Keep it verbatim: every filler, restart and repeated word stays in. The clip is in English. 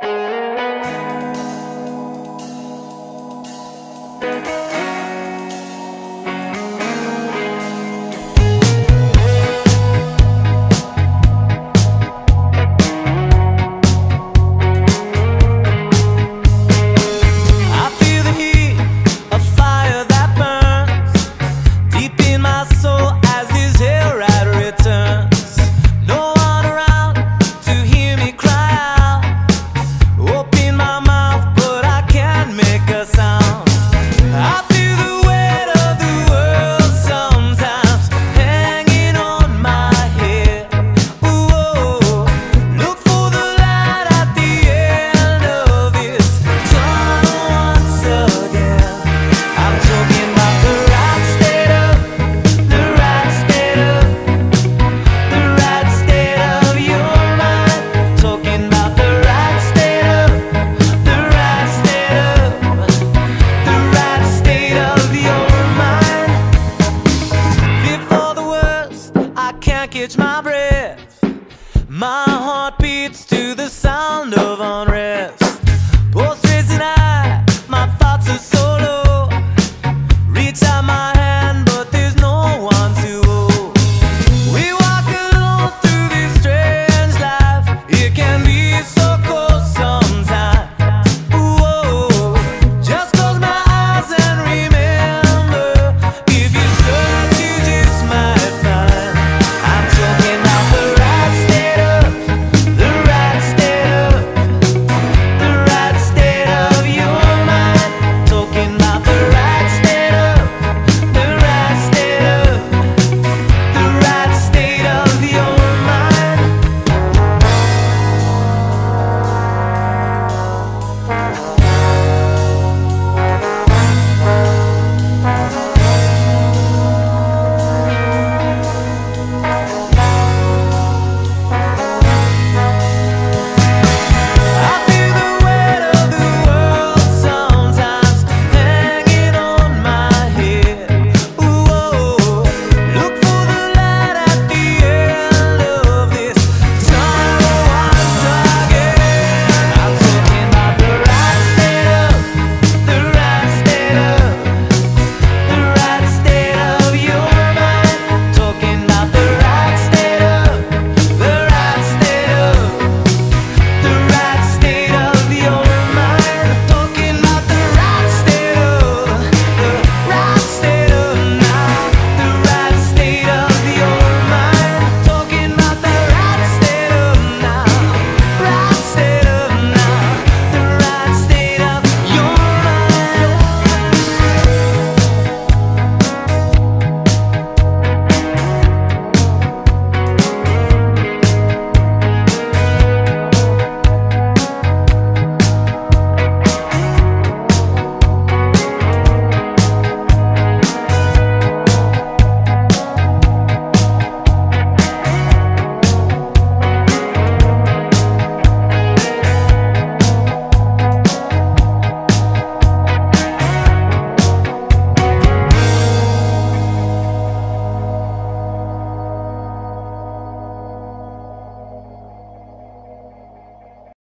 Catch my breath, my heart beats to the sound of unrest. Pulse racing high, my thoughts are so low. Reach out my hand, but there's no one to hold. We walk alone through this strange life. It can be